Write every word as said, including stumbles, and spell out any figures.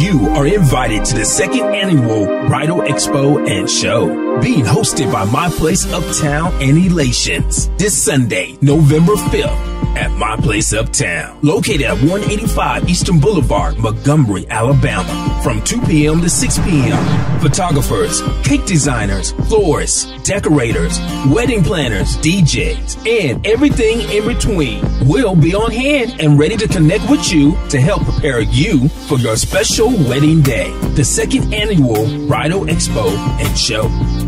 You are invited to the second annual Bridal Expo and Show, being hosted by My Place Uptown and Elations this Sunday, November fifth. At My Place Uptown, located at one eighty-five Eastern Boulevard, Montgomery, Alabama, from two p m to six p m Photographers, cake designers, florists, decorators, wedding planners, D Js, and everything in between will be on hand and ready to connect with you to help prepare you for your special wedding day. The second annual Bridal Expo and Show.